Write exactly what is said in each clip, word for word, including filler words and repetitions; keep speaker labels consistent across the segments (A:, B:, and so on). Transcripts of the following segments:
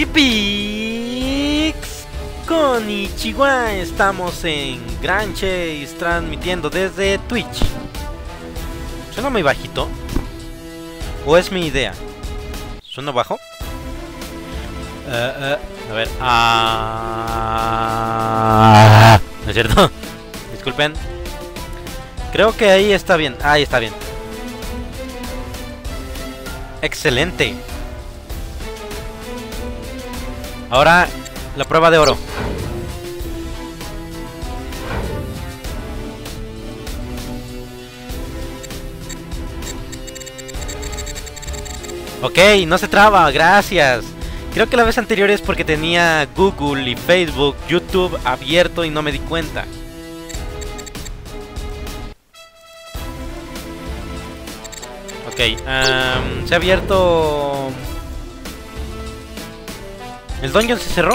A: Hippies Konnichiwa, estamos en Grand Chase transmitiendo desde Twitch. ¿Suena muy bajito? ¿O es mi idea? ¿Suena bajo? Uh, uh, a ver. Ah, ¿no es cierto? Disculpen. Creo que ahí está bien. Ahí está bien. Excelente. Ahora la prueba de oro. Ok, no se traba, gracias. Creo que la vez anterior es porque tenía Google y Facebook, YouTube abierto y no me di cuenta. Ok, um, se ha abierto... ¿El dungeon se cerró?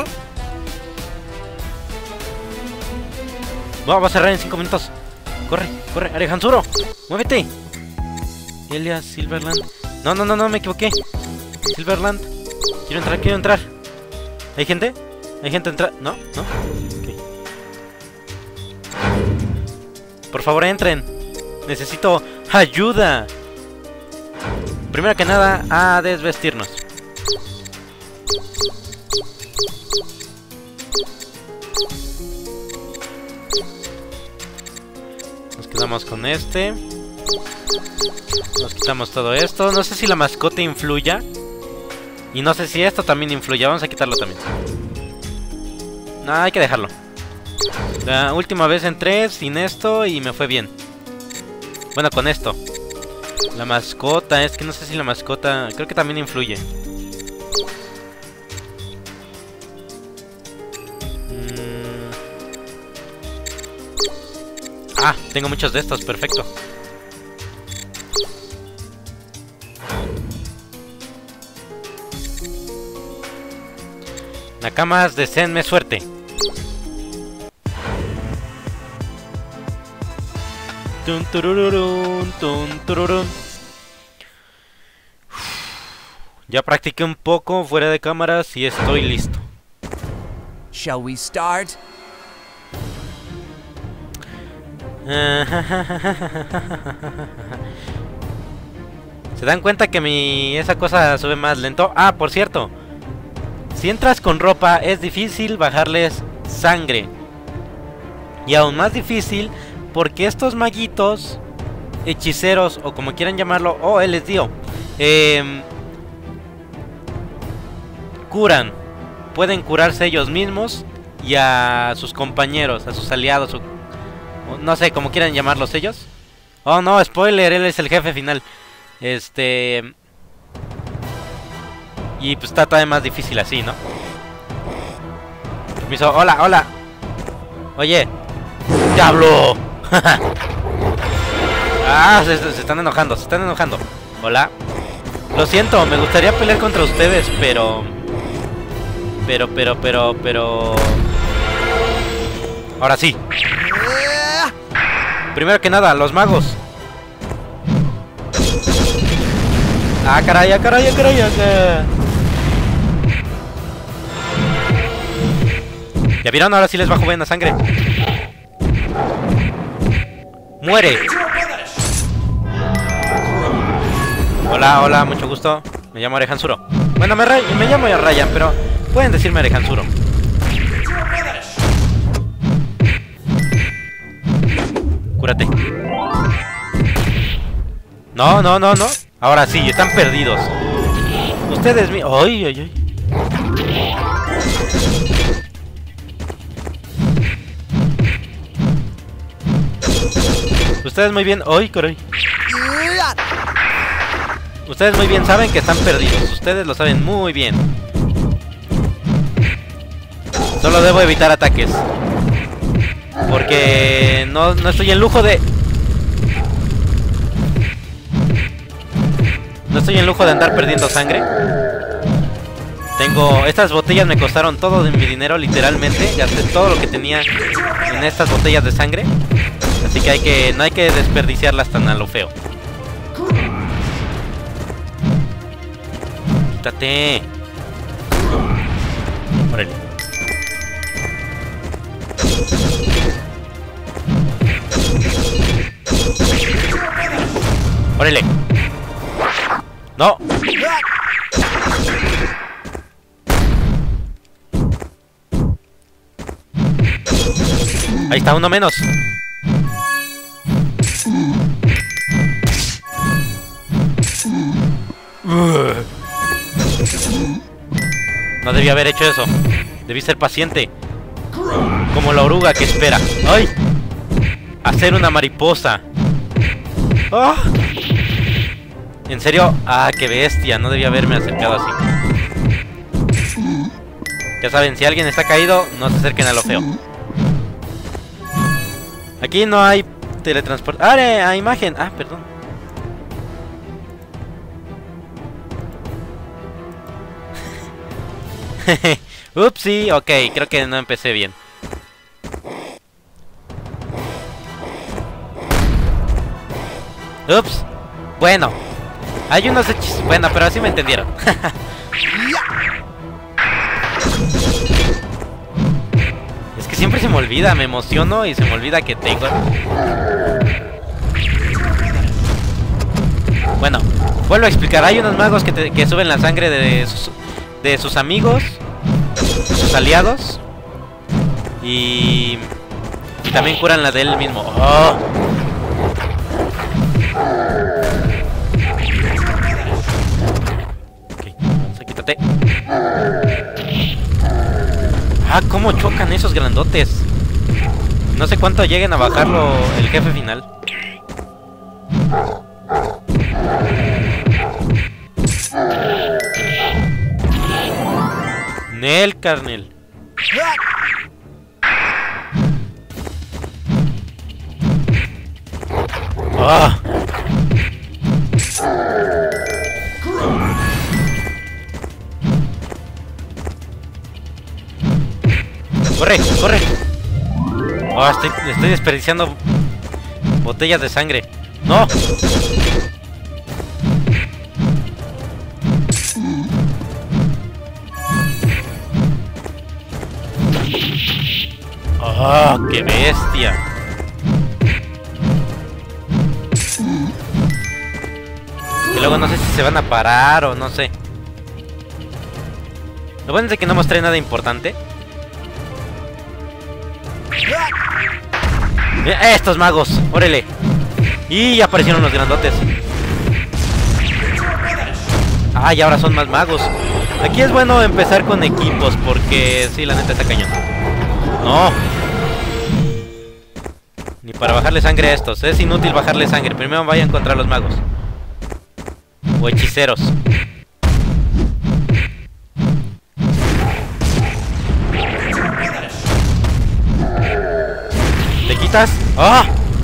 A: Wow, va a cerrar en cinco minutos. Corre, corre, Arehansuro, muévete. Elias, Silverland. No, no, no, no, me equivoqué. Silverland. Quiero entrar, quiero entrar. ¿Hay gente? ¿Hay gente entrar? ¿No? ¿No? Okay. Por favor, entren. Necesito ayuda. Primero que nada, a desvestirnos. Nos quedamos con este. Nos quitamos todo esto. No sé si la mascota influya. Y no sé si esto también influye. Vamos a quitarlo también. No, hay que dejarlo. La última vez entré sin esto y me fue bien. Bueno, con esto. La mascota, es que no sé si la mascota... Creo que también influye. Mm. Ah, tengo muchos de estos, perfecto. Nakamas, deseenme suerte. Tun turururun, tun tururun. Ya practiqué un poco fuera de cámaras y estoy listo.
B: Shall we start?
A: ¿Se dan cuenta que mi esa cosa sube más lento? Ah, por cierto. Si entras con ropa es difícil bajarles sangre. Y aún más difícil porque estos maguitos, hechiceros o como quieran llamarlo, oh, él les dio, eh, curan. Pueden curarse ellos mismos y a sus compañeros, a sus aliados, o, o no sé, como quieran llamarlos ellos. Oh no, spoiler, él es el jefe final. Este... Y pues está todavía más difícil así, ¿no? Permiso, hola, hola. Oye, ¡diablo! Ah, se, se están enojando, se están enojando. Hola. Lo siento, me gustaría pelear contra ustedes, pero... Pero, pero, pero, pero... Ahora sí. Primero que nada, los magos. Ah, caray, ah, caray, ah, caray, ah, caray. ¿Ya vieron? Ahora sí les bajo buena sangre. ¡Muere! Hola, hola, mucho gusto. Me llamo Arehansuro. Bueno, me, me llamo Ryan, pero pueden decirme Arehansuro. Cúrate. No, no, no, no. Ahora sí, están perdidos. Ustedes mi... ¡Ay, ay, ay! Ustedes muy bien... ¡Ay, caray! Ustedes muy bien saben que están perdidos. Ustedes lo saben muy bien. Solo debo evitar ataques. Porque no, no estoy en lujo de... No estoy en lujo de andar perdiendo sangre. Tengo... Estas botellas me costaron todo de mi dinero, literalmente. Gasté todo lo que tenía en estas botellas de sangre. Así que hay que... No hay que desperdiciarlas tan a lo feo. Quítate. Órale. Órale. No. Ahí está, uno menos. No debía haber hecho eso. Debí ser paciente. Como la oruga que espera. ¡Ay! Hacer una mariposa. ¡Oh! ¿En serio? ¡Ah, qué bestia! No debía haberme acercado así. Ya saben, si alguien está caído, no se acerquen a lo feo. Aquí no hay teletransporte. ¡Ah, a imagen! Ah, perdón. Upsi, ok, creo que no empecé bien. Ups. Bueno, hay unos hechizos. Bueno, pero así me entendieron. Es que siempre se me olvida, me emociono y se me olvida que tengo. Bueno, vuelvo a explicar. Hay unos magos que, te, que suben la sangre de sus, de sus amigos, sus aliados, y, y también curan la de él mismo. Oh. Ok, vamos a quítate. Ah, cómo chocan esos grandotes. No sé cuánto lleguen a bajarlo el jefe final. Nel, carnel. ¡Ah! ¡Corre! ¡Corre! Oh, estoy, estoy desperdiciando botellas de sangre. ¡No! ¡Oh, qué bestia! Que luego no sé si se van a parar o no sé. Lo bueno es que no mostré nada importante. Mira, estos magos, órale. Y aparecieron los grandotes. Ah, y ahora son más magos. Aquí es bueno empezar con equipos porque sí, la neta está cañón. No. Ni para bajarle sangre a estos. Es inútil bajarle sangre. Primero vayan contra los magos. O hechiceros. ¿Te quitas? ¡Ah!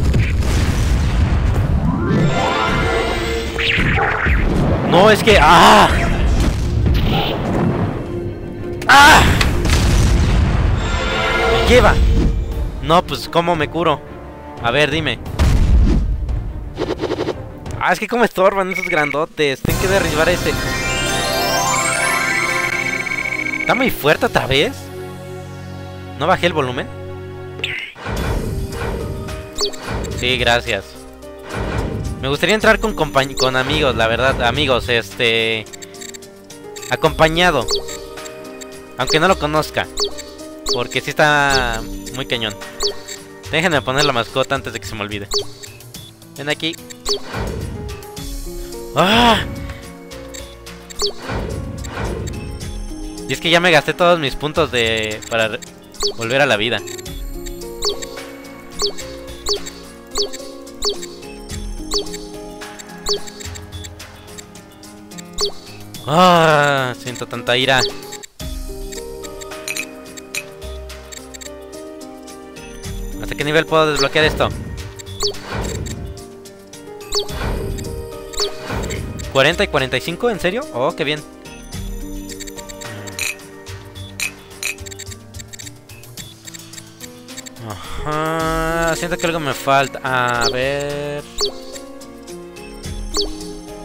A: No, es que... ¡Ah! ¡Ah! Me lleva. No, pues ¿cómo me curo? A ver, dime. Ah, es que como estorban esos grandotes. Tengo que derribar a ese. ¿Está muy fuerte otra vez? ¿No bajé el volumen? Sí, gracias. Me gustaría entrar con compañ con amigos, la verdad. Amigos, este... acompañado. Aunque no lo conozca. Porque sí está muy cañón. Déjenme poner la mascota antes de que se me olvide. Ven aquí. ¡Ah! Y es que ya me gasté todos mis puntos de... para volver a la vida. ¡Ah! Siento tanta ira. ¿Hasta qué nivel puedo desbloquear esto? ¿cuarenta y cuarenta y cinco? ¿En serio? Oh, qué bien. Ajá. Siento que algo me falta. A ver.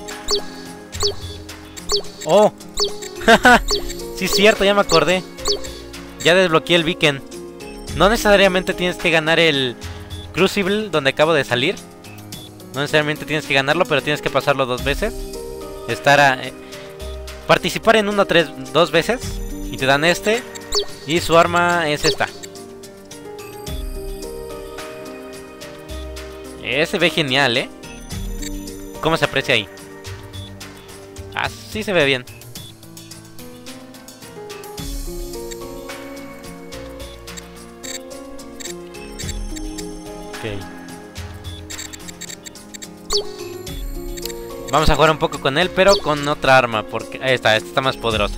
A: Oh. Sí, es cierto, ya me acordé. Ya desbloqueé el beacon. No necesariamente tienes que ganar el Crucible donde acabo de salir. No necesariamente tienes que ganarlo, pero tienes que pasarlo dos veces. Estar a... Eh, participar en uno tres, dos veces. Y te dan este. Y su arma es esta. Eh, se ve genial, ¿eh? ¿Cómo se aprecia ahí? Ah, sí se ve bien. Ok. Vamos a jugar un poco con él, pero con otra arma. Porque ahí está, esta está más poderosa.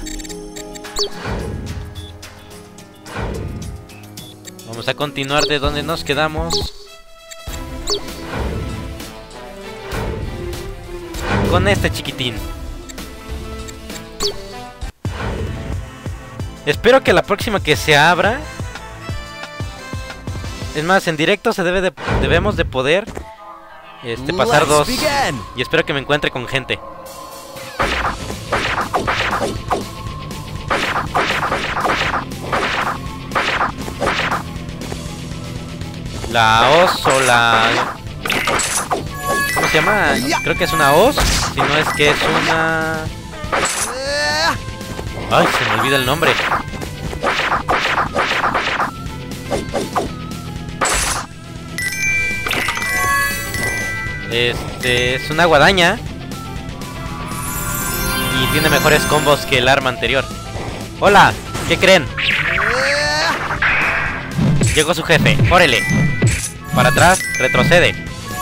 A: Vamos a continuar de donde nos quedamos. Con este chiquitín. Espero que la próxima que se abra... Es más, en directo se debe de, debemos de poder este, pasar dos. Y espero que me encuentre con gente. La Oz o la... ¿Cómo se llama? Creo que es una Oz. Si no es que es una... Ay, se me olvida el nombre. Este... es una guadaña. Y tiene mejores combos que el arma anterior. Hola, ¿qué creen? Llegó su jefe, órale. Para atrás, retrocede.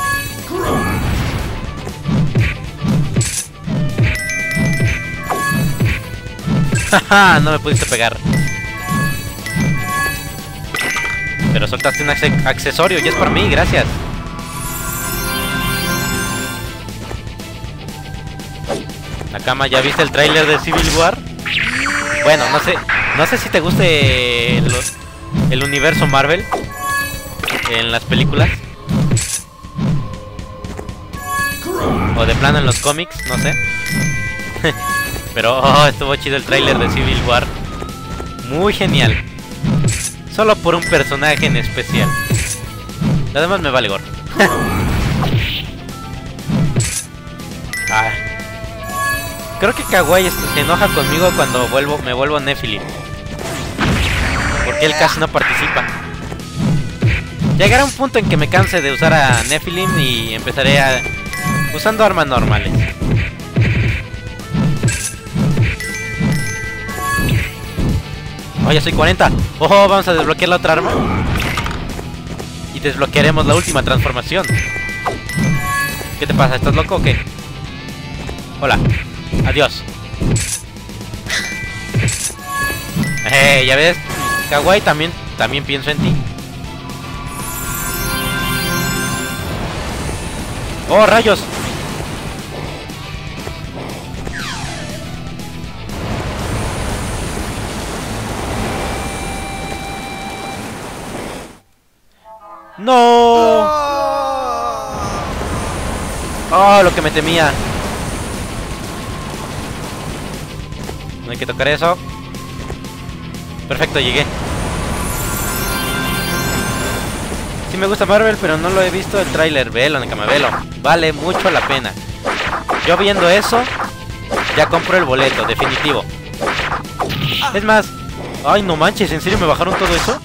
A: Jaja, no me pudiste pegar. Pero soltaste un accesorio y es por mí, gracias. La cama, ¿ya viste el tráiler de Civil War? Bueno, no sé, no sé si te guste el, el universo Marvel en las películas. O de plano en los cómics, no sé. Pero oh, estuvo chido el tráiler de Civil War. Muy genial. Solo por un personaje en especial. Lo demás me vale gorro. Ah. Creo que Kawaii se enoja conmigo cuando vuelvo, me vuelvo Nephilim. Porque él casi no participa. Llegará un punto en que me canse de usar a Nephilim y empezaré a... usando armas normales. Oh, ya soy cuarenta. Oh, vamos a desbloquear la otra arma. Y desbloquearemos la última transformación. ¿Qué te pasa? ¿Estás loco o qué? Hola. Adiós. Eh, ya ves, Kawaii, también, también pienso en ti. Oh, rayos. No. Oh, lo que me temía. No hay que tocar eso. Perfecto, llegué. Sí me gusta Marvel, pero no lo he visto el tráiler. Velo, Nakama, velo. Vale mucho la pena. Yo viendo eso, ya compro el boleto, definitivo. Es más... Ay, no manches, ¿en serio me bajaron todo eso?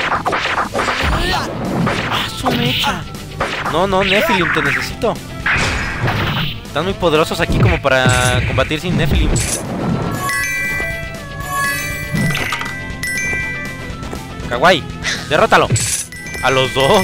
A: ¡Ah, su mecha! No, no, Nephilim, te necesito. Están muy poderosos aquí como para combatir sin Nephilim. Kawaii, derrótalo. A los dos.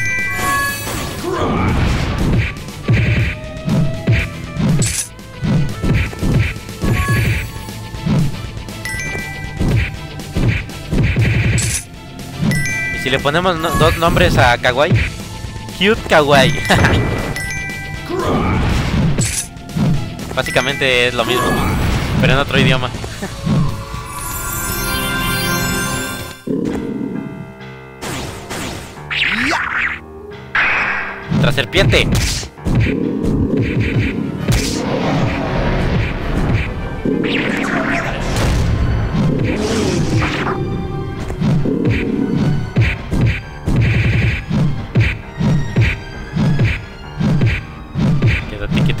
A: Y si le ponemos no dos nombres a Kawaii, Cute Kawaii. Básicamente es lo mismo, pero en otro idioma. ¡Otra serpiente!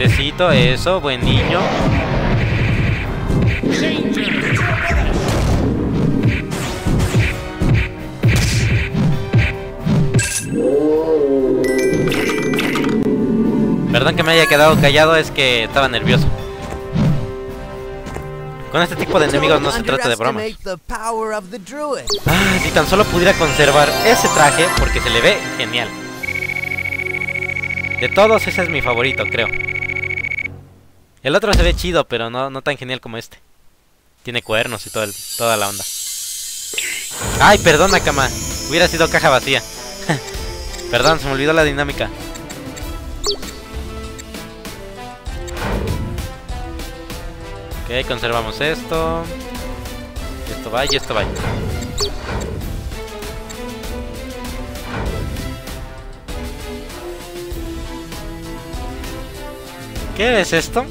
A: Quietecito, eso, buen niño. Perdón que me haya quedado callado, es que estaba nervioso. Con este tipo de enemigos no se trata de bromas. Ah, si tan solo pudiera conservar ese traje, porque se le ve genial. De todos, ese es mi favorito, creo. El otro se ve chido, pero no, no tan genial como este. Tiene cuernos y todo el, toda la onda. Ay, perdona, Kama. Hubiera sido caja vacía. Perdón, se me olvidó la dinámica. Ok, conservamos esto. Esto va y esto va. ¿Qué es esto?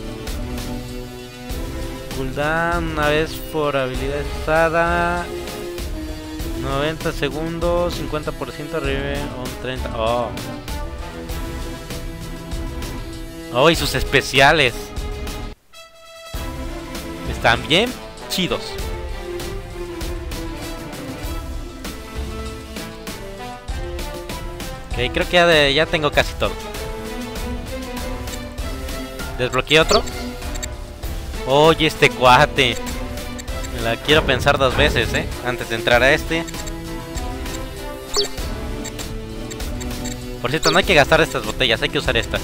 A: Cooldown una vez por habilidad usada. noventa segundos, cincuenta por ciento revive un treinta. Oh. Oh, y sus especiales están bien chidos. Ok, creo que ya, de, ya tengo casi todo. ¿Desbloqueé otro? Oye, este cuate. Me la quiero pensar dos veces, ¿eh? Antes de entrar a este. Por cierto, no hay que gastar estas botellas, hay que usar estas.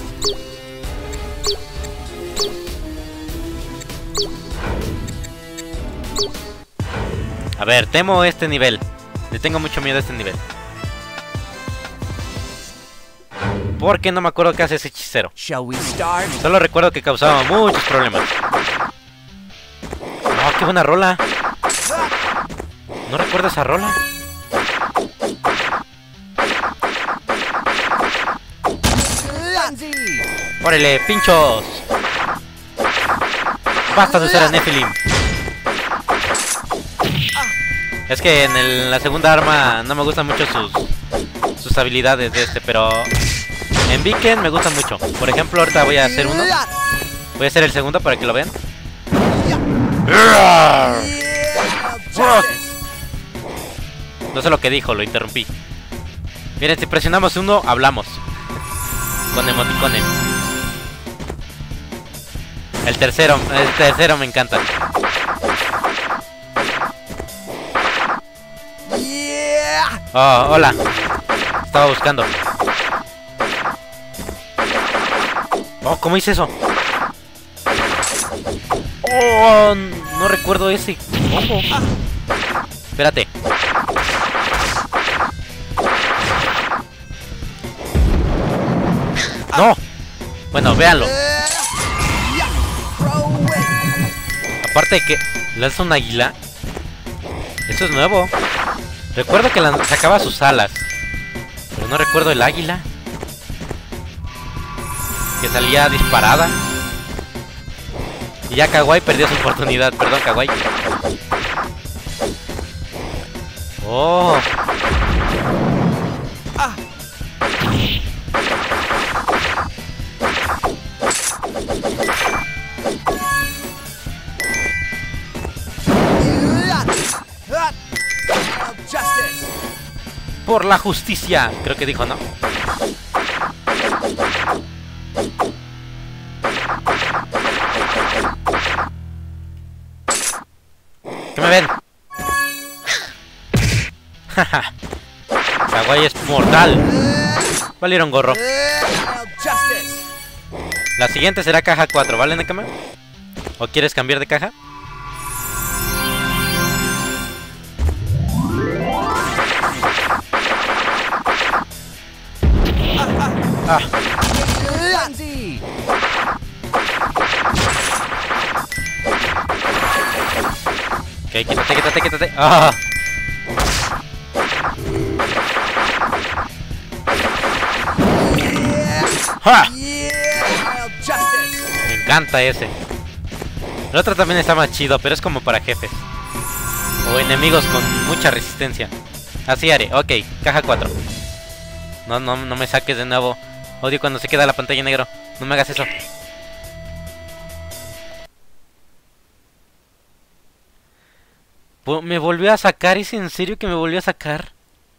A: A ver, temo este nivel. Le tengo mucho miedo a este nivel. Porque no me acuerdo qué hace ese hechicero. Solo recuerdo que causaba muchos problemas. Oh, qué buena rola. No recuerdo esa rola. ¡Órale, pinchos! Basta de usar a Nephilim. Es que en el, la segunda arma no me gustan mucho sus sus habilidades de este, pero en Viken me gustan mucho. Por ejemplo, ahorita voy a hacer uno. Voy a hacer el segundo para que lo vean. No sé lo que dijo, lo interrumpí. Miren, si presionamos uno, hablamos. Con emoticones. El tercero, el tercero me encanta. Oh, hola. Estaba buscando. Oh, ¿cómo hice eso? Oh, no recuerdo ese combo. Espérate. No. Bueno, véanlo. Aparte de que lanza un águila. Eso es nuevo. Recuerdo que sacaba sus alas, pero no recuerdo el águila. Que salía disparada. Y ya Kawaii perdió su oportunidad. Perdón, Kawaii. Oh. Ah. Por la justicia, creo que dijo, ¿no? ¿Qué me ven? Kawaii es mortal. Valieron gorro. La siguiente será caja cuatro, ¿vale, Nekama? ¿O quieres cambiar de caja? Ah. Ok, quítate, quítate, quítate. Ah. ¡Ja! Me encanta ese. El otro también está más chido, pero es como para jefes o enemigos con mucha resistencia. Así haré, ok, caja cuatro. No, no, no me saques de nuevo. Odio cuando se queda la pantalla en negro. No me hagas eso. Me volvió a sacar, ¿es en serio que me volvió a sacar?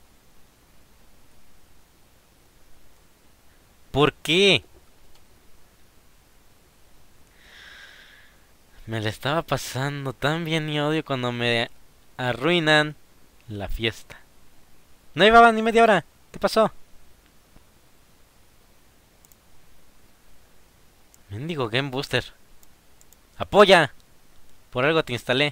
A: ¿Por qué? Me la estaba pasando tan bien y odio cuando me arruinan la fiesta. No llevaba ni media hora. ¿Qué pasó? Mendigo Game Booster. ¡Apoya! Por algo te instalé.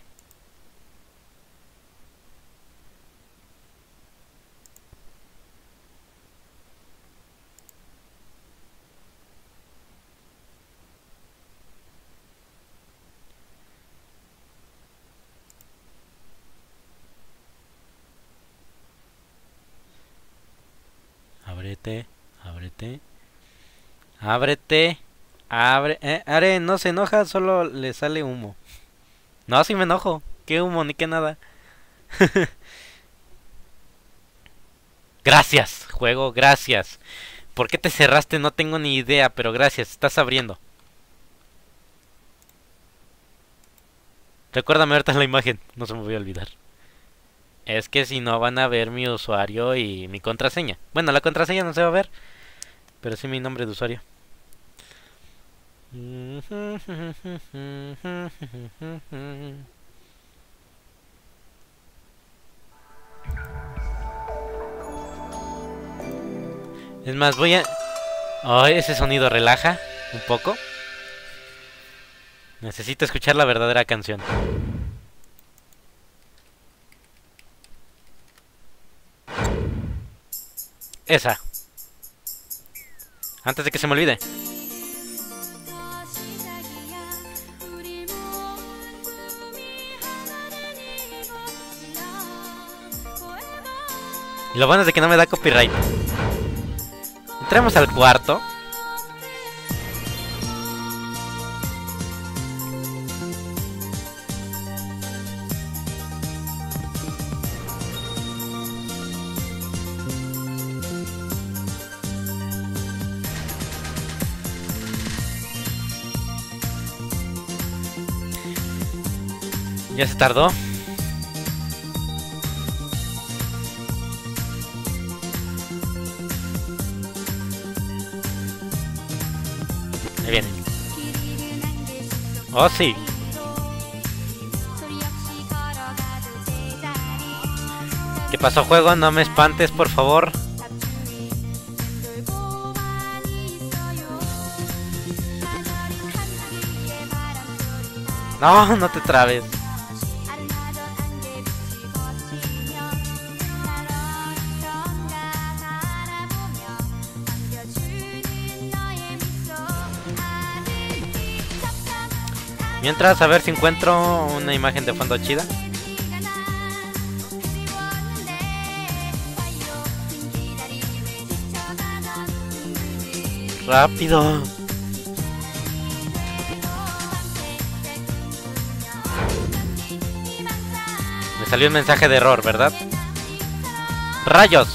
A: Ábrete, ábrete. Ábrete. Abre, eh, Are, no se enoja, solo le sale humo. No, sí me enojo. ¿Qué humo ni qué nada? Gracias, juego, gracias. ¿Por qué te cerraste? No tengo ni idea, pero gracias, estás abriendo. Recuérdame ahorita la imagen, no se me voy a olvidar. Es que si no van a ver mi usuario y mi contraseña. Bueno, la contraseña no se va a ver, pero sí mi nombre de usuario. Es más, voy a... Oh, ese sonido relaja un poco. Necesito escuchar la verdadera canción. Esa. Antes de que se me olvide. Y lo bueno es de que no me da copyright. Entremos al cuarto. Ya se tardó. Ahí viene. Oh, sí. ¿Qué pasó, juego? No me espantes, por favor. No, no te trabes. Mientras, a ver si encuentro una imagen de fondo chida. Rápido. Me salió un mensaje de error, ¿verdad? ¡Rayos!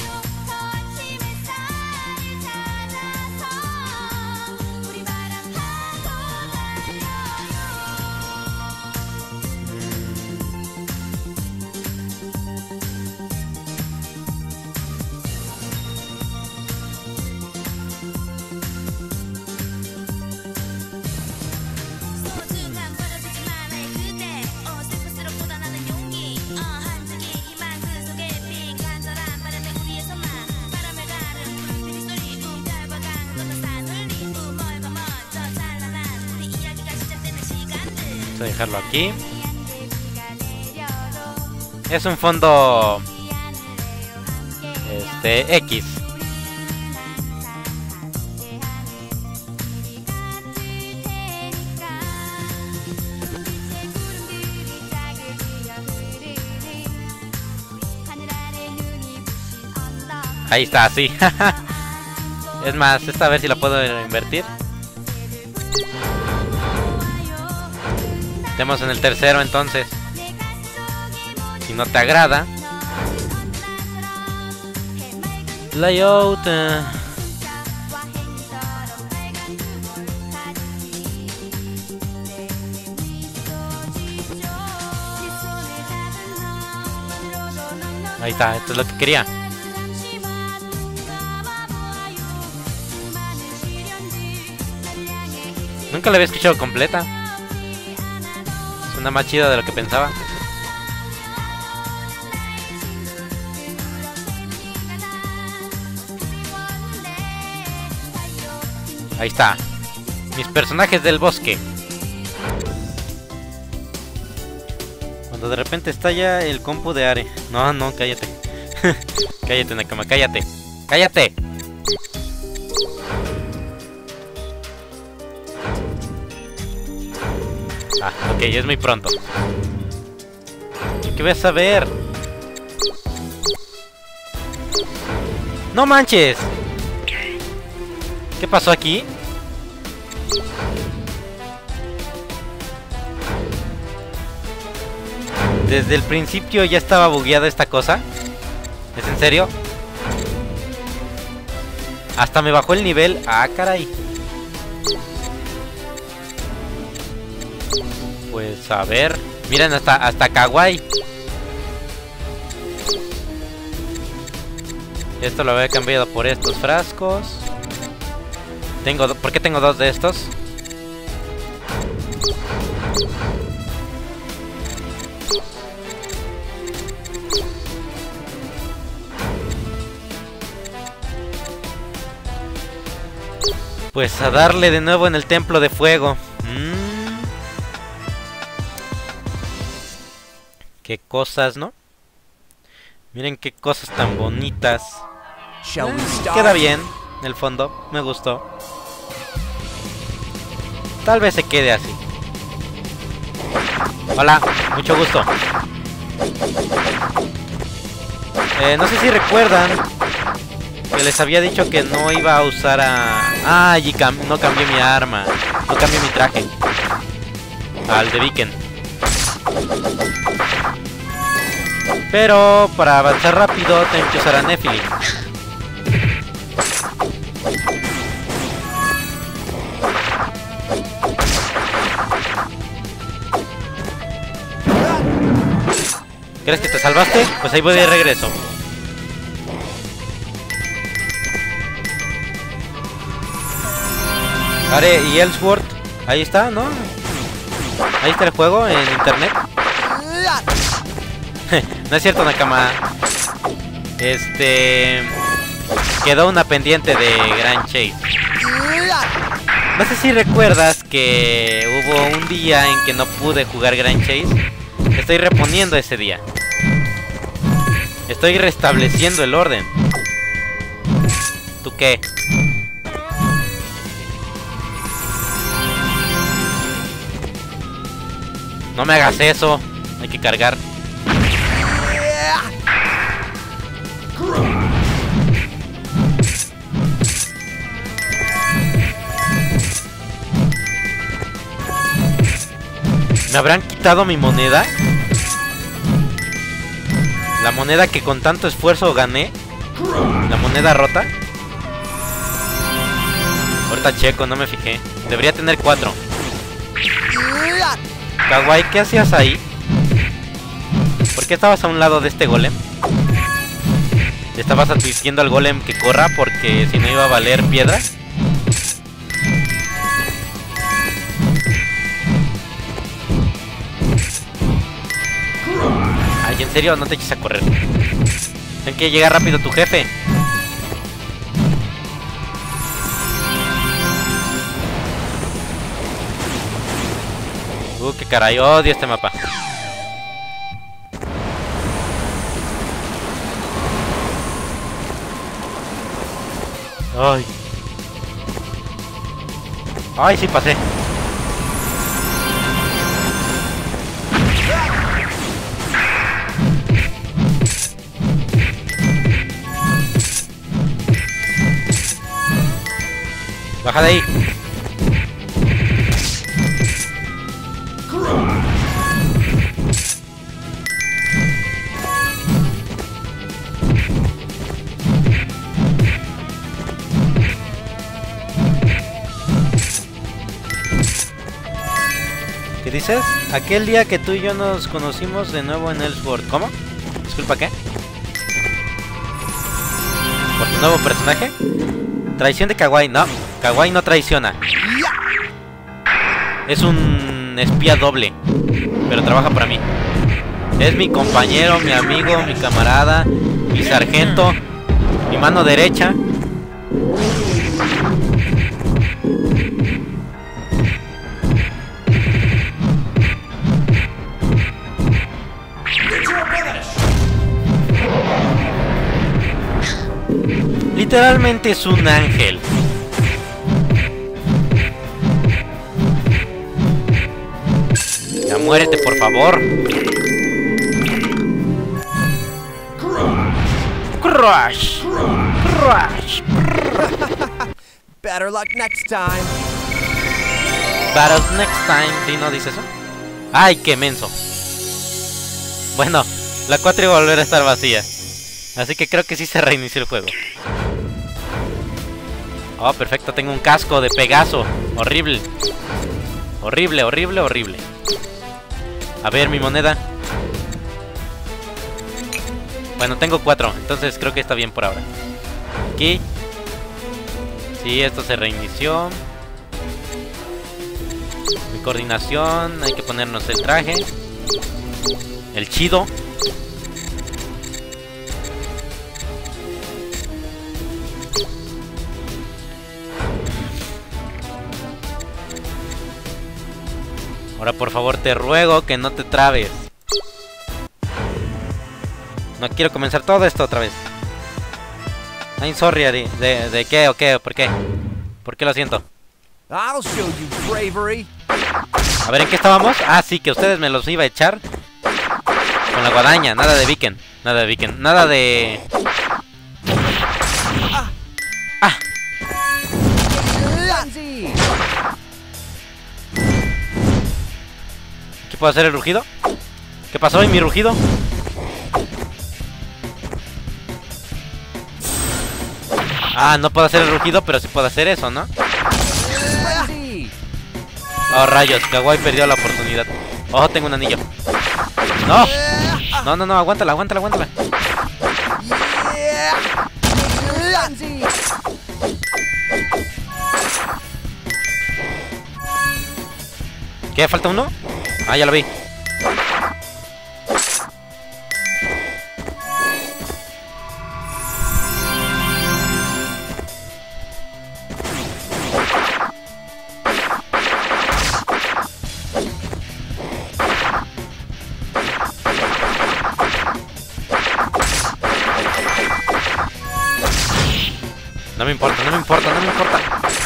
A: Vamos a dejarlo aquí. Es un fondo este X. Ahí está, sí. Es más, esta vez si la puedo invertir. Estemos en el tercero entonces. Si no te agrada. Layout. eh. Ahí está, esto es lo que quería. Nunca la había escuchado completa. Suena más chida de lo que pensaba. Ahí está. Mis personajes del bosque. Cuando de repente estalla el compu de Are. No, no, cállate. Cállate, Nakama, cállate. ¡Cállate! Ah, ok, es muy pronto. ¿Qué vas a ver? ¡No manches! ¿Qué pasó aquí? Desde el principio ya estaba bugueada esta cosa. ¿Es en serio? Hasta me bajó el nivel. Ah, caray. Pues a ver. Miren, hasta, hasta kawaii. Esto lo había cambiado por estos frascos. Tengo, ¿por qué tengo dos de estos? Pues a darle de nuevo en el templo de fuego. Mm. Qué cosas, ¿no? Miren qué cosas tan bonitas.
B: Shall we
A: Eh,
B: start?
A: queda bien, en el fondo, me gustó. Tal vez se quede así. Hola, mucho gusto. Eh, no sé si recuerdan que les había dicho que no iba a usar a... Ah, y cam no cambié mi arma. No cambié mi traje. Al de Viken. Pero para avanzar rápido tengo que usar a Nephilim. ¿Crees que te salvaste? Pues ahí voy de regreso. Are y Ellsworth. Ahí está, ¿no? Ahí está el juego en internet. No es cierto, Nakama. Este... Quedó una pendiente de Grand Chase. No sé si recuerdas que hubo un día en que no pude jugar Grand Chase. Estoy reponiendo ese día. Estoy restableciendo el orden. ¿Tú qué? No me hagas eso. Hay que cargar. ¿Me habrán quitado mi moneda? La moneda que con tanto esfuerzo gané. La moneda rota. Ahorita checo, no me fijé. Debería tener cuatro. Kawaii, ¿qué hacías ahí? ¿Por qué estabas a un lado de este golem? ¿Le estabas advirtiendo al golem que corra porque si no iba a valer piedra? Ay, en serio, no te eches a correr. Ten que llegar rápido tu jefe. Uh, qué caray, odio este mapa. Ay. Ay, sí pasé. Baja de ahí. ¿Qué dices? Aquel día que tú y yo nos conocimos de nuevo en Ellsworth. ¿Cómo? Disculpa, ¿qué? por tu nuevo personaje. Traición de Kawaii. No, Kawaii no traiciona. Es un espía doble, pero trabaja para mí. Es mi compañero, mi amigo, mi camarada, mi sargento, mi mano derecha. Literalmente es un ángel. Ya muérete, por favor. Crush. Crush.
B: Better luck next time.
A: Battle next time. ¿Sí no dice eso? Ay, qué menso. Bueno, la cuatro iba a volver a estar vacía. Así que creo que sí se reinició el juego. Oh, perfecto, tengo un casco de Pegaso. Horrible. Horrible, horrible, horrible. A ver, mi moneda. Bueno, tengo cuatro, entonces creo que está bien por ahora. Aquí. Sí, esto se reinició. Mi coordinación, hay que ponernos el traje. El chido. Ahora por favor te ruego que no te trabes. No quiero comenzar todo esto otra vez. I'm sorry, Ari. ¿De, de qué o qué? ¿Por qué? ¿Por qué lo siento?
B: I'll show you bravery.
A: A ver, ¿en qué estábamos? Ah, sí, que ustedes me los iba a echar con la guadaña. Nada de Viken. Nada de Viken. Nada de... Ah. ¿Qué puedo hacer el rugido? ¿Qué pasó en mi rugido? Ah, no puedo hacer el rugido, pero sí puedo hacer eso, ¿no? Oh, rayos, Kawaii perdió la oportunidad. Oh, tengo un anillo. No, no, no, no, aguántala, aguántala, aguántala. ¿Qué? ¿Falta uno? Ah, ya lo vi. No me importa, no me importa, no me importa.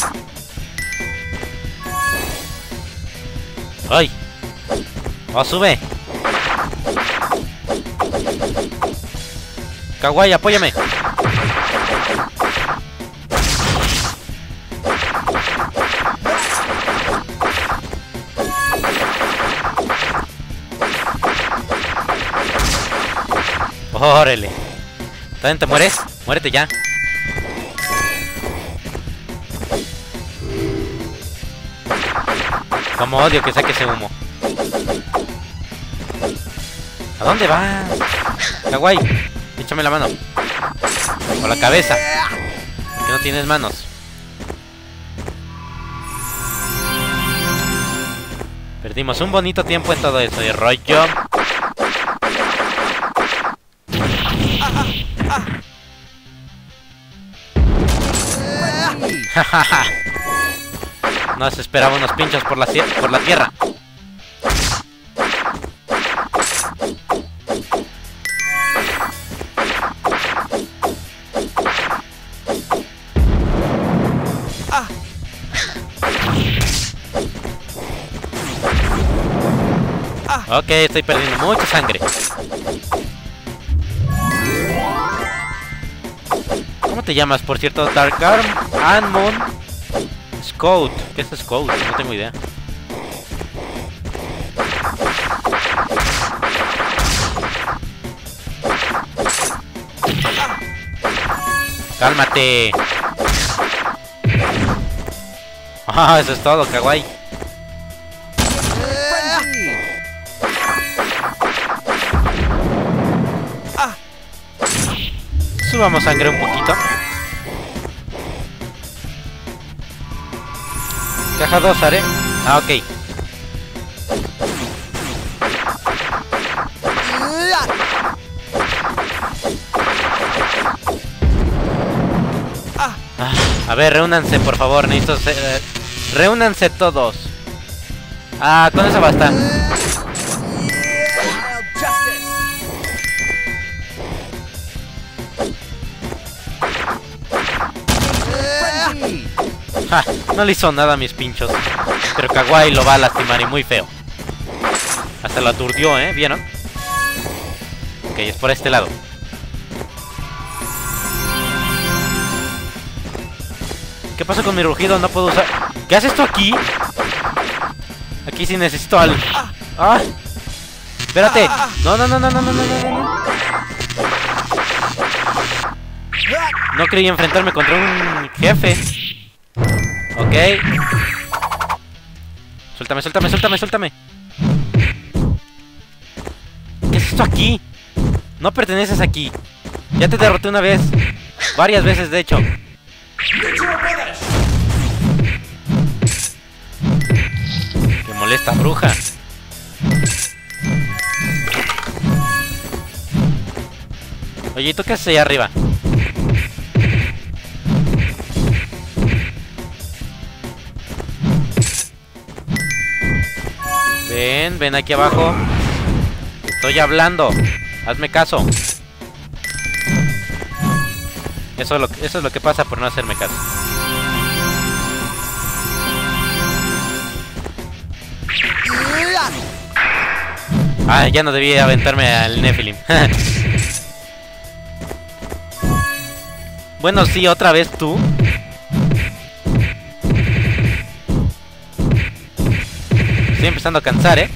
A: ¡Ay! ¡Oh, sube! Kawaii, apóyame. ¡Órale! ¿También te mueres? Muérete ya. Como odio que saque ese humo. ¿A dónde vas? Kawaii, échame la mano. O la cabeza. Que no tienes manos. Perdimos un bonito tiempo en todo eso de rollo. Jajaja. Nos esperaba unos pinchos por la, por la tierra. Ah. Ah. Ok, estoy perdiendo mucha sangre. ¿Cómo te llamas, por cierto? Dark Arm, Anmon, Scout. ¿Qué es Scout? No tengo idea. ¡Cálmate! Ah, eso es todo, Kawaii. Subamos sangre un poquito. Caja dos, haré. Ah, ok. Ah, a ver, reúnanse, por favor. Necesito... Eh, reúnanse todos. Ah, con eso basta. Ja, no le hizo nada a mis pinchos. Pero Kawaii lo va a lastimar y muy feo. Hasta lo aturdió, ¿eh? ¿Vieron? Ok, es por este lado. ¿Qué pasa con mi rugido? No puedo usar... ¿Qué haces tú aquí? Aquí sí necesito al... ¡Ah! Espérate. No, no, no, no, no, no, no, no, no. No creí enfrentarme contra un jefe. Ok. Suéltame, suéltame, suéltame, suéltame. ¿Qué es esto aquí? No perteneces aquí. Ya te derroté una vez. Varias veces, de hecho. Qué molesta, bruja. Oye, ¿y tú qué haces allá arriba? Ven, ven aquí abajo. Estoy hablando. Hazme caso. Eso es lo que, eso es lo que pasa por no hacerme caso. Ah, ya no debía aventarme al Nephilim. Bueno, sí, otra vez tú. Estoy empezando a cansar, ¿eh?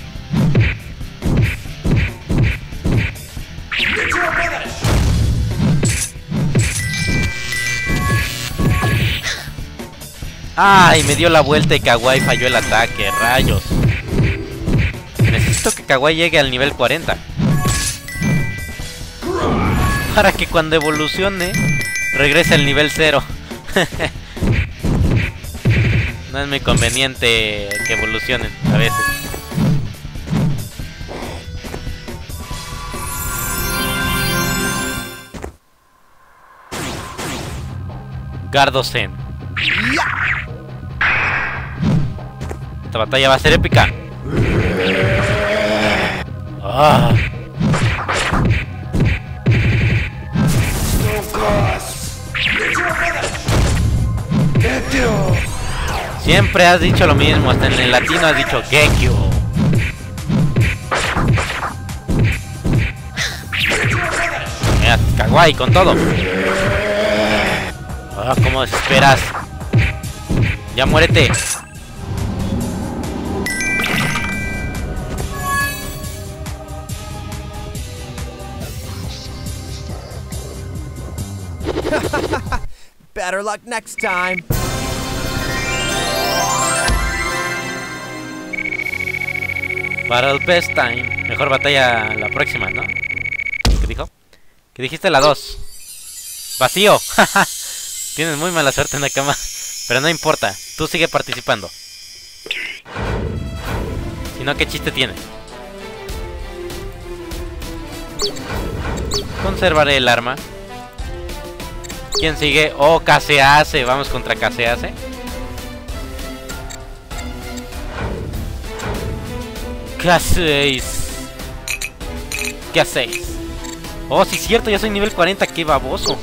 A: Ay, me dio la vuelta y Kawaii falló el ataque, rayos. Necesito que Kawaii llegue al nivel cuarenta para que cuando evolucione regrese al nivel cero. No es muy conveniente que evolucionen a veces. Gardosen. Esta batalla va a ser épica. Ah. Siempre has dicho lo mismo, hasta en el latino has dicho Gekyo. Mira, Kawaii con todo. Ah, cómo desesperas. Ya muérete.
B: Better luck next time.
A: Para el best time. Mejor batalla la próxima, ¿no? ¿Qué dijo? ¿Qué dijiste la dos? Vacío. Tienes muy mala suerte en la cama. Pero no importa. Tú sigue participando. Si no, ¿qué chiste tiene? Conservaré el arma. ¿Quién sigue? Oh, Kasease. Vamos contra Kasease. ¿Qué hacéis? ¿Qué hacéis? Oh, sí es cierto, ya soy nivel cuarenta, qué baboso.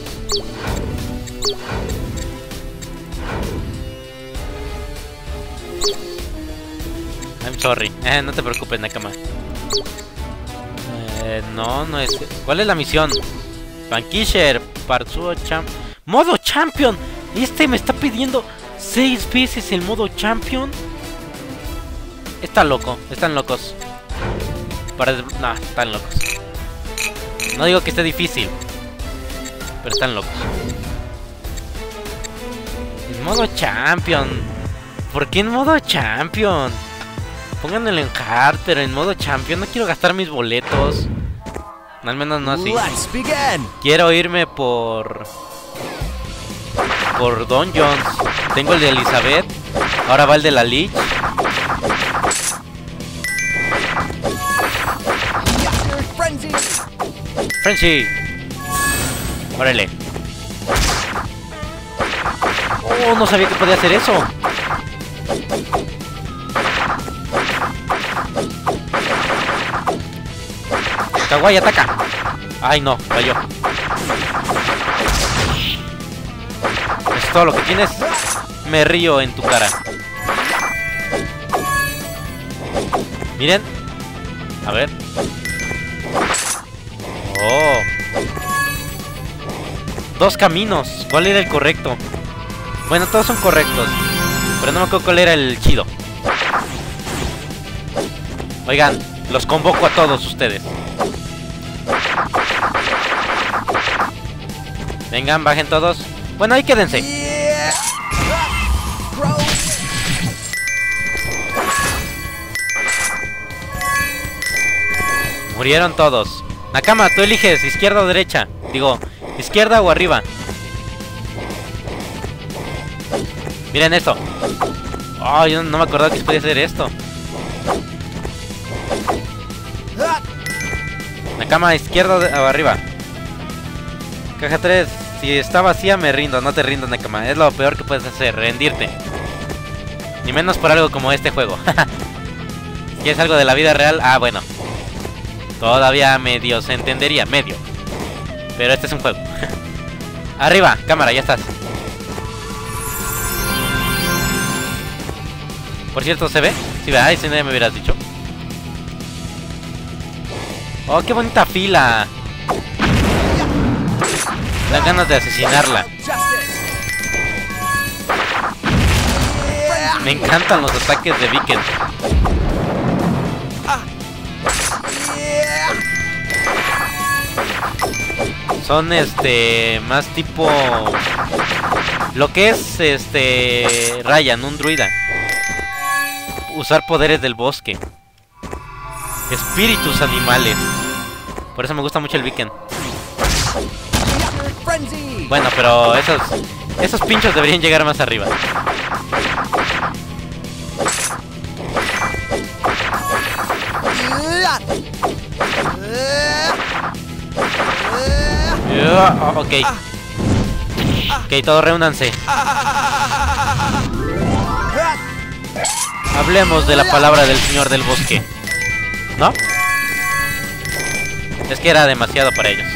A: I'm sorry. Eh, no te preocupes, Nakama. Eh, no, no es... ¿Cuál es la misión? Vanquisher, Parzuo Champ... ¡Modo Champion! Este me está pidiendo seis veces el modo Champion. Está loco, están locos. Para... No, están locos. No digo que esté difícil, pero están locos. En modo Champion. ¿Por qué en modo Champion? Pónganlo en Hard, pero en modo Champion. No quiero gastar mis boletos. Al menos no así. Quiero irme por... Por Dungeons. Tengo el de Elizabeth. Ahora va el de la Lich. Frenzy. Órale. Oh, no sabía que podía hacer eso. Kawaii, ataca. Ay, no, falló. Es todo lo que tienes. Me río en tu cara. Miren. A ver. Oh. Dos caminos. ¿Cuál era el correcto? Bueno, todos son correctos, pero no me acuerdo cuál era el chido. Oigan, los convoco a todos ustedes. Vengan, bajen todos. Bueno, ahí quédense. Murieron todos. Nakama, tú eliges izquierda o derecha. Digo, izquierda o arriba. Miren esto. Oh, yo no me acordaba que se podía hacer esto. Nakama, izquierda o arriba. Caja tres. Si está vacía me rindo. No te rindas, Nakama. Es lo peor que puedes hacer, rendirte. Ni menos por algo como este juego. Si es algo de la vida real, ah, bueno. Todavía medio se entendería, medio. Pero este es un juego. Arriba, cámara, ya estás. Por cierto, ¿se ve? Sí, ve, ay, si no me hubieras dicho. Oh, qué bonita fila. Dan ganas de asesinarla. Me encantan los ataques de Viken. Son este más tipo lo que es este Ryan, un druida. Usar poderes del bosque. Espíritus animales. Por eso me gusta mucho el Viken. Bueno, pero esos esos pinchos deberían llegar más arriba. Uh, ok. Ok, todos reúnanse. Hablemos de la palabra del señor del bosque. ¿No? Es que era demasiado para ellos.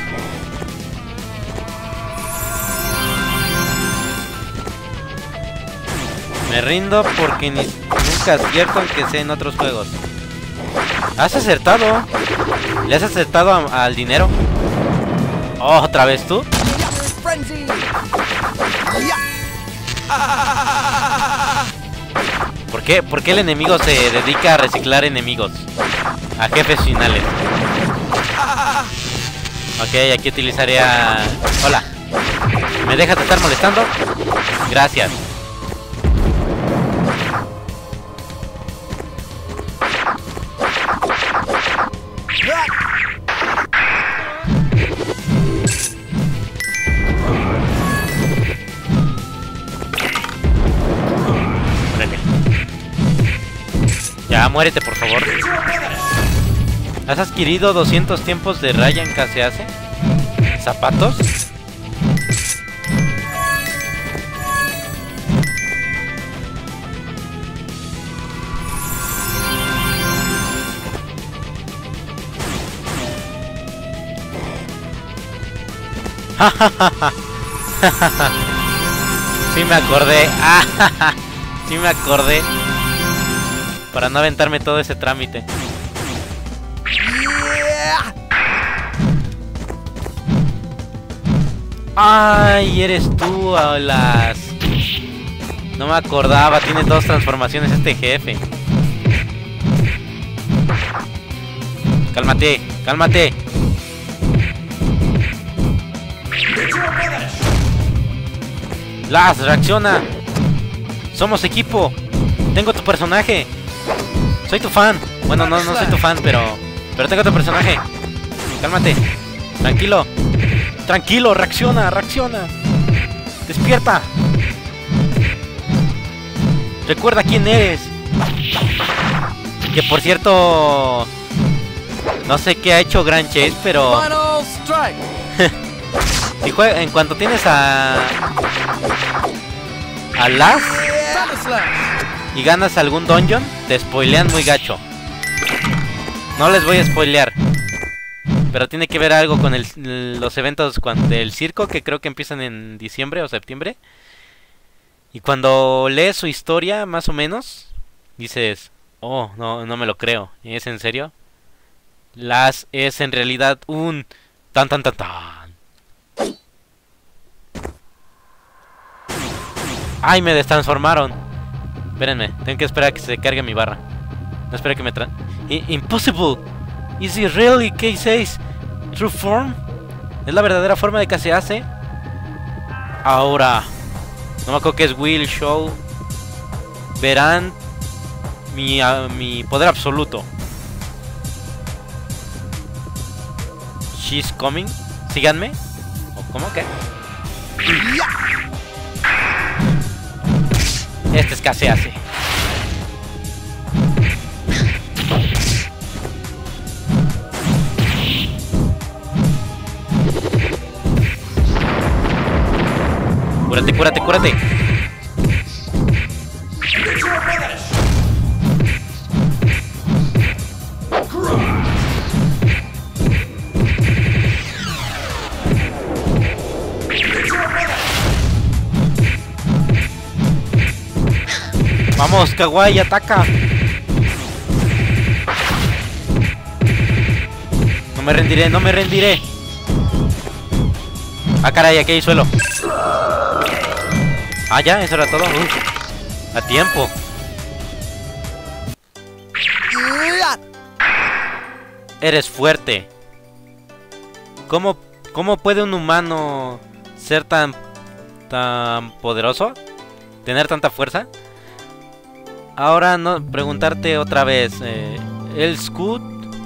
A: Me rindo porque ni, nunca acierto aunque sea en otros juegos. Has acertado. ¿Le has acertado a, al dinero? Oh, ¿otra vez tú? ¿Por qué? ¿Por qué el enemigo se dedica a reciclar enemigos? A jefes finales. Ok, aquí utilizaré a... Hola. ¿Me dejas de estar molestando? Gracias. Ya, muérete, por favor. ¿Has adquirido doscientos tiempos de Ryan K se hace? ¿Zapatos? Sí me acordé. Sí me acordé. Para no aventarme todo ese trámite. Ay, eres tú, Olas. No me acordaba, tiene dos transformaciones este jefe. Cálmate, cálmate. Las, reacciona. Somos equipo. Tengo tu personaje. Soy tu fan. Bueno, no, no soy tu fan, pero... Pero tengo tu personaje. Cálmate. Tranquilo. Tranquilo, reacciona, reacciona. Despierta. Recuerda quién eres. Que por cierto, no sé qué ha hecho Grand Chase, pero
B: Final strike.
A: si juega, en cuanto tienes a a Las
B: Thunder Slash.
A: y ganas algún dungeon, te spoilean muy gacho. No les voy a spoilear, pero tiene que ver algo con el, los eventos cuan- del circo, que creo que empiezan en diciembre o septiembre. Y cuando lees su historia, más o menos, dices, oh, no, no me lo creo. ¿Es en serio? Las es en realidad un tan tan tan tan. ¡Ay, me destransformaron! Espérenme, tengo que esperar a que se cargue mi barra. No espera que me tra... I- Impossible! Is it really K seis? True form? ¿Es la verdadera forma de que se hace? Ahora... No me acuerdo que es Will Show. Verán mi, uh, mi poder absoluto. She's coming. Síganme. ¿O cómo que? Este es casi así. Cúrate, cúrate, cúrate. Vamos, Kawaii, ataca. No me rendiré, no me rendiré. Ah, caray, aquí hay suelo. Ah, ya, eso era todo. Uf, a tiempo. Eres fuerte. ¿Cómo, cómo puede un humano ser tan, tan poderoso? ¿Tener tanta fuerza? Ahora no, preguntarte otra vez. Eh, el Scoot.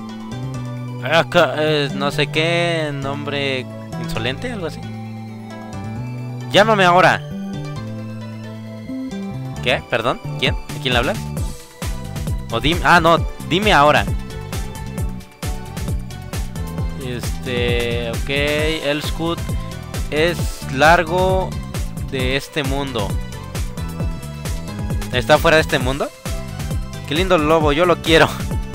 A: Eh, no sé qué. Nombre insolente, algo así. Llámame ahora. ¿Qué? ¿Perdón? ¿Quién? ¿A quién le hablas? O dime... Ah, no. Dime ahora. Este... Ok. El Scoot es largo de este mundo. ¿Está fuera de este mundo? Qué lindo lobo, yo lo quiero.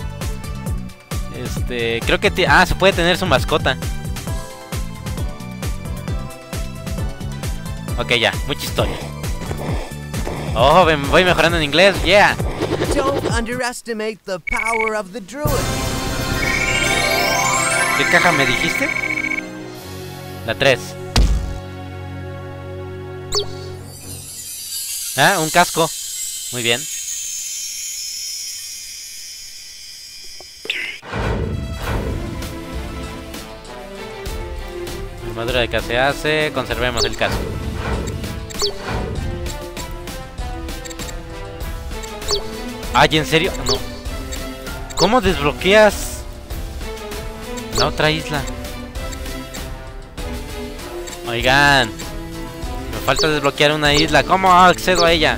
A: Este... Creo que... Te... Ah, se puede tener su mascota. Ok, ya. Mucha historia. Oh, voy mejorando en inglés, yeah.
B: Don't underestimate the power of the druid.
A: ¿Qué caja me dijiste? La tres. Ah, un casco. Muy bien. Armadura de que se hace. Conservemos el casco. Ay, ¿en serio? No. ¿Cómo desbloqueas la otra isla? Oigan, me falta desbloquear una isla. ¿Cómo accedo a ella?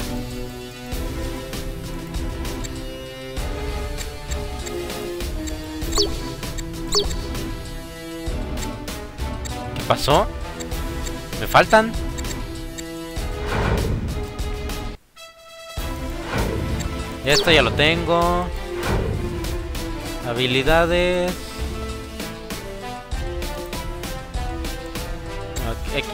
A: ¿Qué pasó? ¿Me faltan? Esto ya lo tengo. Habilidades. X.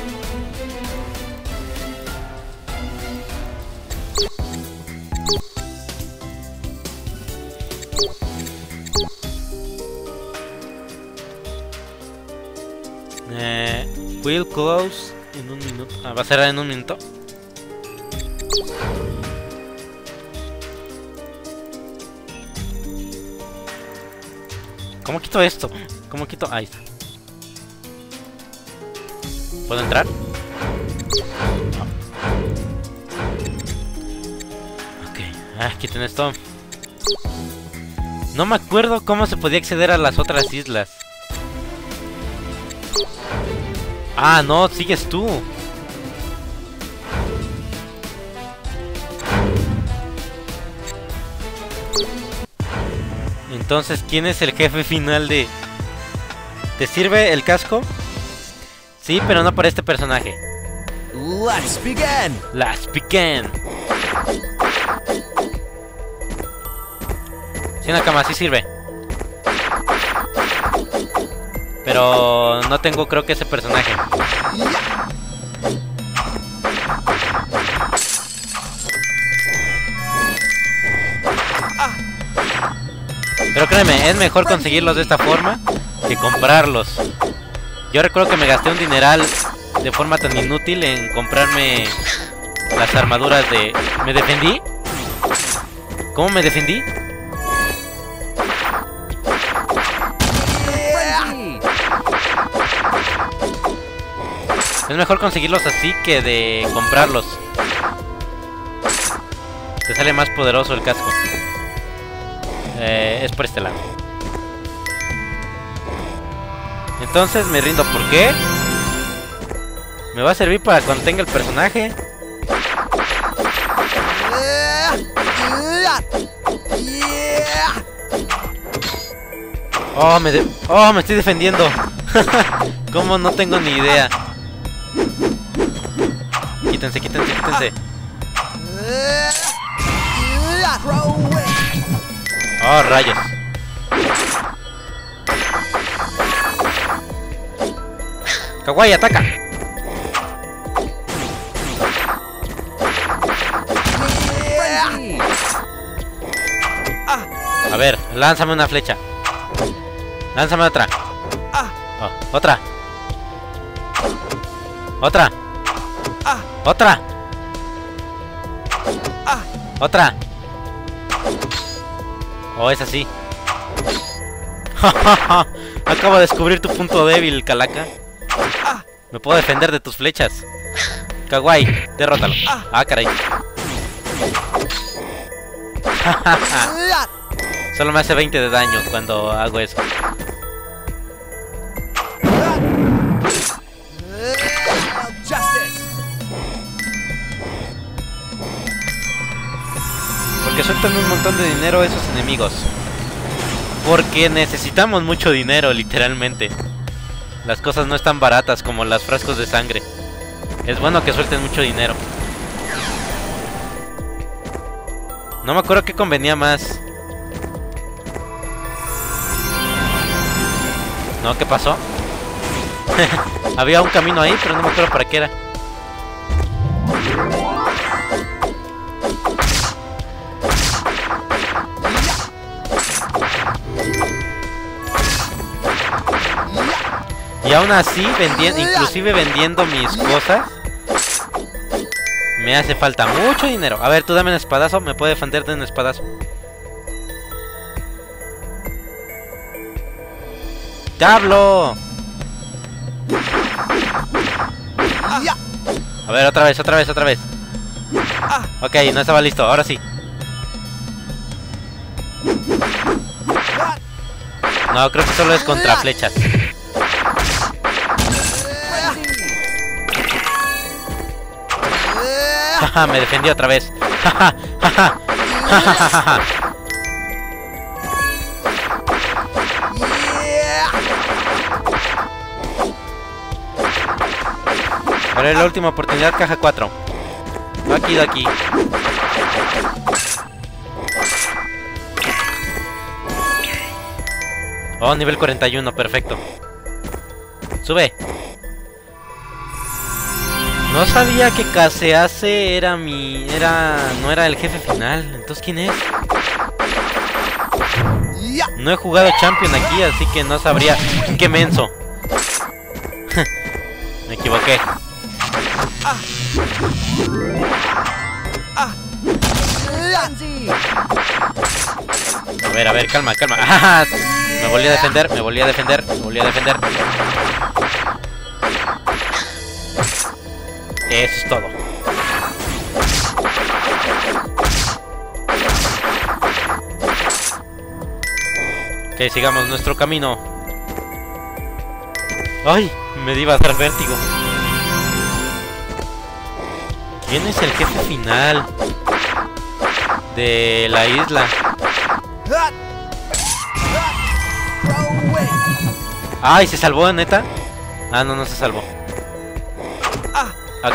A: Eh, will close en un minuto. Ah, va a cerrar en un minuto. ¿Cómo quito esto? ¿Cómo quito? Ahí está. ¿Puedo entrar? No. Ok, ah, quiten esto. No me acuerdo cómo se podía acceder a las otras islas. Ah, no, sigues tú. Entonces, ¿quién es el jefe final de...? ¿Te sirve el casco? Sí, pero no para este personaje.
B: Let's begin.
A: Let's begin. Sí, Nakama, sí sirve. Pero no tengo, creo que ese personaje. Pero créeme, es mejor conseguirlos de esta forma que comprarlos. Yo recuerdo que me gasté un dineral de forma tan inútil en comprarme las armaduras de... ¿Me defendí? ¿Cómo me defendí? Es mejor conseguirlos así que de comprarlos. Te sale más poderoso el casco. Eh, es por este lado. Entonces me rindo. ¿Por qué? Me va a servir para cuando tenga el personaje. Oh, me, de oh, me estoy defendiendo. ¿Cómo? No tengo ni idea. Quítense, quítense, quítense. Oh, rayos. Kawaii, ataca. A ver, lánzame una flecha. Lánzame otra. Oh, otra. Otra. Otra. Otra. Oh, es así. Acabo de descubrir tu punto débil, Calaca. Me puedo defender de tus flechas. Kawaii, derrótalo. Ah, caray. Solo me hace veinte de daño cuando hago eso. Porque sueltan un montón de dinero esos enemigos. Porque necesitamos mucho dinero, literalmente. Las cosas no están baratas como los frascos de sangre. Es bueno que suelten mucho dinero. No me acuerdo qué convenía más. No, ¿qué pasó? Había un camino ahí, pero no me acuerdo para qué era. Y aún así, vendiendo, inclusive vendiendo mis cosas, me hace falta mucho dinero. A ver, tú dame un espadazo, me puedo defender de un espadazo. ¡Diablo! A ver, otra vez, otra vez, otra vez. Ok, no estaba listo, ahora sí. No, creo que solo es contra flechas. Jaja, me defendí otra vez. Jaja, jaja, jaja, jaja. Ahora es la última oportunidad, caja cuatro. Aquí, de aquí. Oh, nivel cuarenta y uno, perfecto. Sube. No sabía que Kasease era mi... Era... No era el jefe final. Entonces, ¿quién es? No he jugado Champion aquí, así que no sabría. ¡Qué menso! Me equivoqué. A ver, a ver, calma, calma. ¡Ah! Me volví a defender, me volví a defender, me volví a defender. Eso es todo. Ok, sigamos nuestro camino. ¡Ay! Me iba a dar vértigo. ¿Quién es el jefe final de la isla?
B: away.
A: Ay, ¿se salvó, neta? Ah, no, no se salvó.
B: Ah.
A: Ok.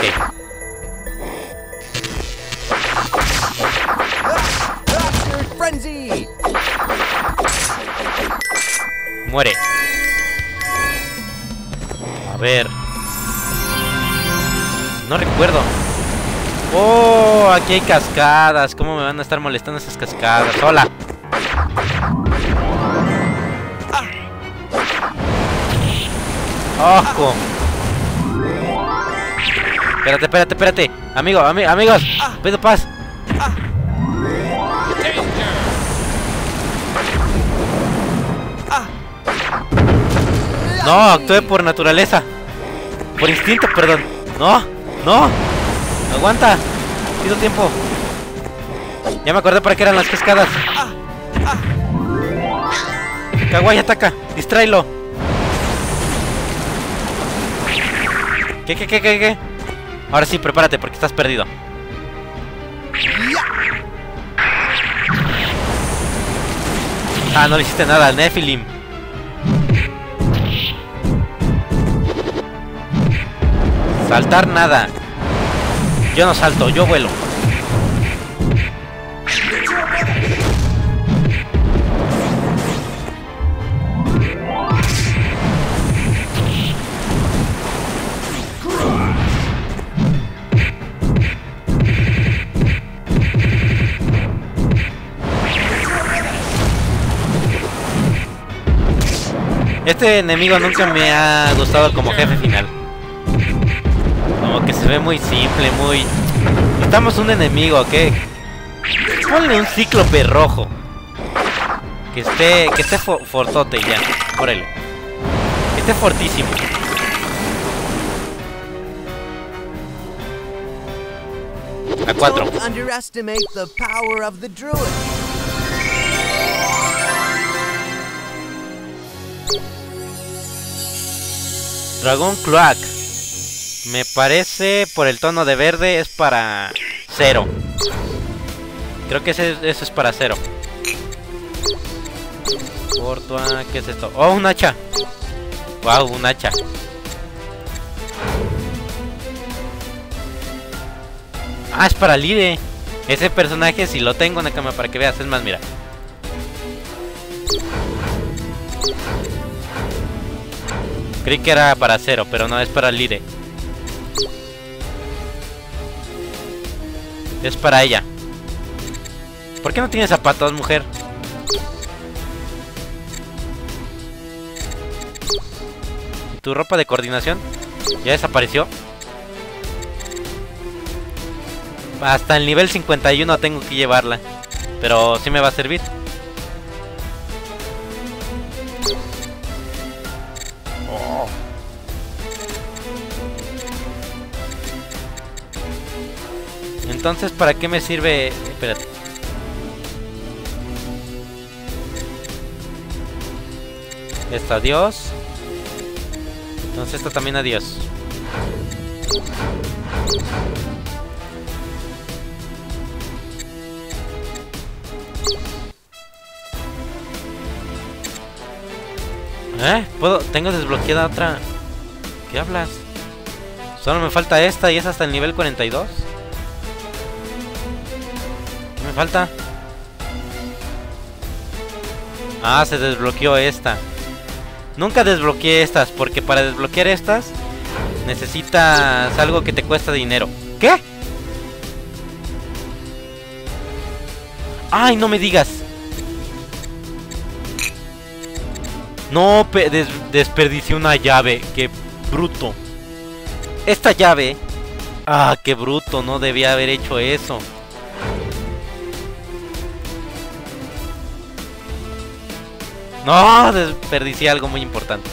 B: Rapture frenzy.
A: Muere. A ver. No recuerdo. Oh, aquí hay cascadas. ¿Cómo me van a estar molestando esas cascadas? Hola. ¡Ojo! Espérate, espérate, espérate. Amigo, ami amigos. Pido paz. No, actué por naturaleza. Por instinto, perdón. No, no. Aguanta. Pido tiempo. Ya me acordé para qué eran las cascadas. Kawaii ataca. Distráelo. ¿Qué, qué, qué, qué, qué? Ahora sí, prepárate porque estás perdido. Ah, no le hiciste nada al Nephilim. Saltar nada. Yo no salto, yo vuelo. Este enemigo nunca me ha gustado como jefe final. Como que se ve muy simple, muy... Necesitamos un enemigo, ¿qué? Ponle un cíclope rojo. Que esté... Que esté for fortote ya. Órale. Que esté fortísimo. A cuatro.
B: Don't underestimate the power of the druid.
A: Dragón Cloak. Me parece por el tono de verde es para cero. Creo que ese, eso es para cero. Portua, ¿qué es esto? Oh, un hacha. Wow, un hacha. Ah, es para Lide. Ese personaje si lo tengo en la cama para que veas. Es más, mira. Creí que era para cero, pero no, es para Lide. Es para ella. ¿Por qué no tiene zapatos, mujer? ¿Y tu ropa de coordinación? ¿Ya desapareció? Hasta el nivel cincuenta y uno tengo que llevarla. Pero sí me va a servir. Oh. Entonces, ¿para qué me sirve? Espérate. Esta, adiós. Entonces esta también, adiós. ¿Eh? ¿Puedo? Tengo desbloqueada otra. ¿Qué hablas? Solo me falta esta y es hasta el nivel cuarenta y dos. ¿Qué me falta? Ah, se desbloqueó esta. Nunca desbloqueé estas, porque para desbloquear estas necesitas algo que te cuesta dinero. ¿Qué? ¡Ay, no me digas! No, des desperdicié una llave. ¡Qué bruto! Esta llave... ¡Ah, qué bruto! No debía haber hecho eso. No, desperdicié algo muy importante.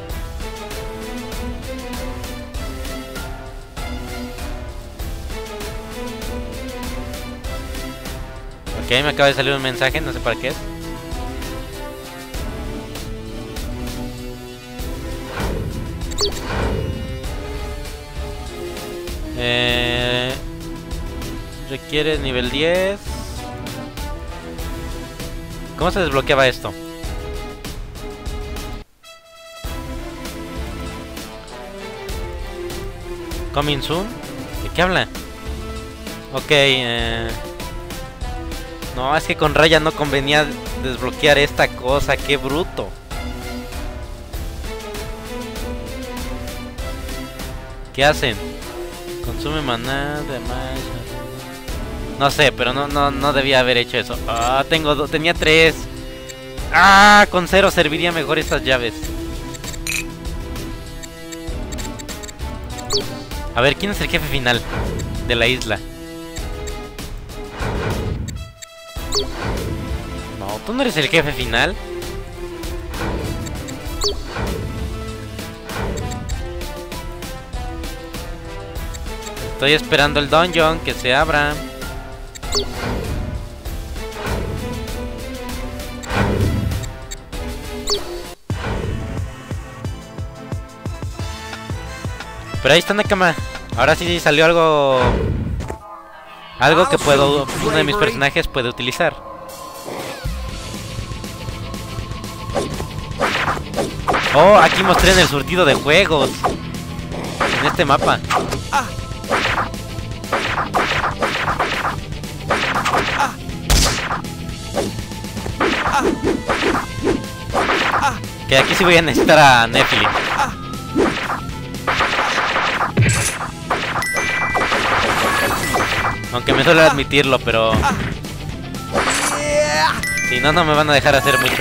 A: Ok, me acaba de salir un mensaje, no sé para qué es. Eh, requiere nivel diez. ¿Cómo se desbloqueaba esto? Coming soon. ¿De qué habla? Ok, eh... no, es que con Raya no convenía desbloquear esta cosa, qué bruto. ¿Qué hacen? Consume maná de más. No sé, pero no, no, no debía haber hecho eso. Ah, tengo dos, tenía tres. Ah, con cero serviría mejor estas llaves. A ver, ¿quién es el jefe final de la isla? No, tú no eres el jefe final. Estoy esperando el dungeon que se abra. Pero ahí está Nakama. Ahora sí salió algo. Algo que puedo. Uno de mis personajes puede utilizar. Oh, aquí mostré en el surtido de juegos. En este mapa. Que aquí sí voy a necesitar a Nephilim. Aunque me suele admitirlo, pero... si no, no me van a dejar hacer mucho.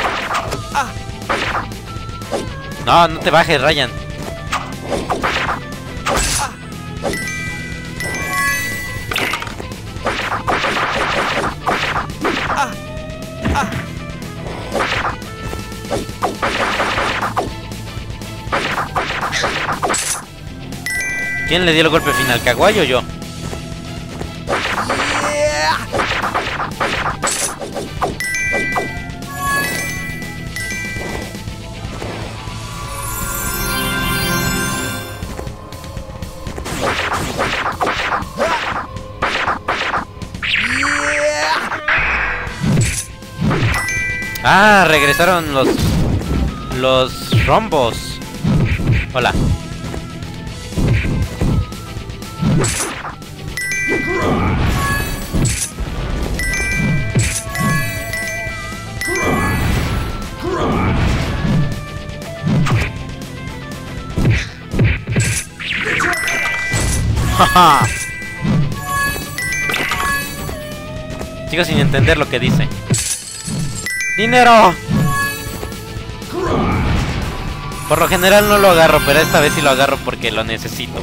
A: No, no te bajes, Ryan. ¿Quién le dio el golpe final? ¿Kawaii o yo? Ah, regresaron los... los rombos. Hola. Jaja. Sigo sin entender lo que dice. ¡Dinero! Por lo general no lo agarro, pero esta vez sí lo agarro porque lo necesito.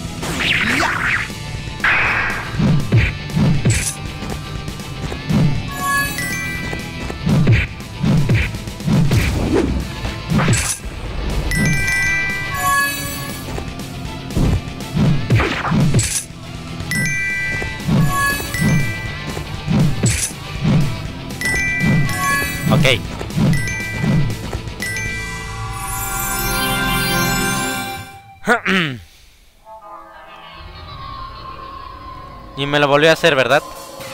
A: Ok. Y me lo volvió a hacer, ¿verdad?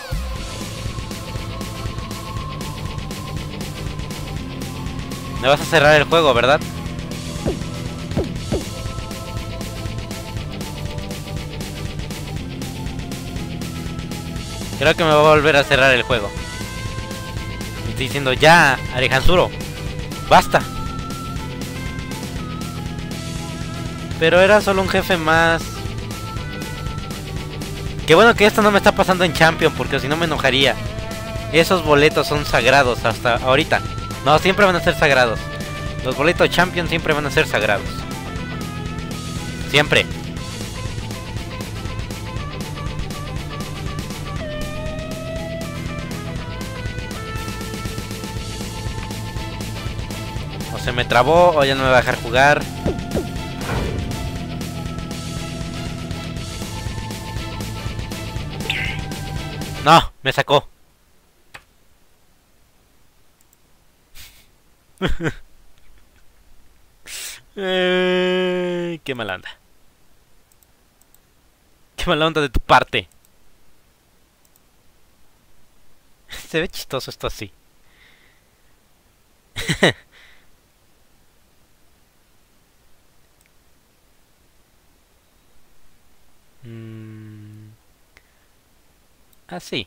A: Me vas a cerrar el juego, ¿verdad? Creo que me va a volver a cerrar el juego. Me estoy diciendo, ya, Arehansuro, basta. Pero era solo un jefe más. Qué bueno que esto no me está pasando en Champion, porque si no me enojaría. Esos boletos son sagrados hasta ahorita. No, siempre van a ser sagrados. Los boletos Champion siempre van a ser sagrados. Siempre. O se me trabó o ya no me va a dejar jugar. No, me sacó. eh, qué mala onda. Qué mala onda de tu parte. Se ve chistoso esto así. Así.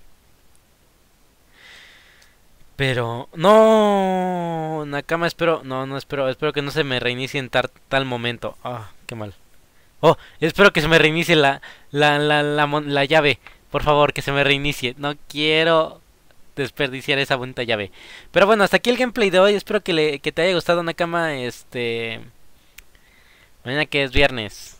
A: Pero... ¡No! Nakama, espero... No, no, espero... Espero que no se me reinicie en tar, tal momento. Ah, qué mal. Oh, espero que se me reinicie la, la, la, la, la, la llave. Por favor, que se me reinicie. No quiero desperdiciar esa bonita llave. Pero bueno, hasta aquí el gameplay de hoy. Espero que, le, que te haya gustado, Nakama. Este... Mañana que es viernes.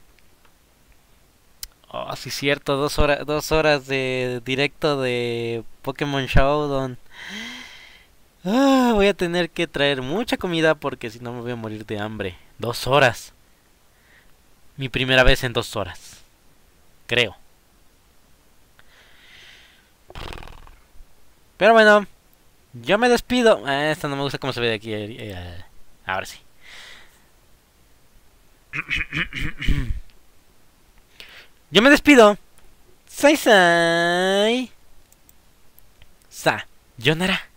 A: Oh, sí, cierto. Dos horas, dos horas de directo de Pokémon Showdown. Ah, voy a tener que traer mucha comida porque si no me voy a morir de hambre. Dos horas. Mi primera vez en dos horas. Creo. Pero bueno. Yo me despido. Ah, esta no me gusta cómo se ve de aquí. Eh, ahora sí. Yo me despido. Sai sai. Sa. Yonara.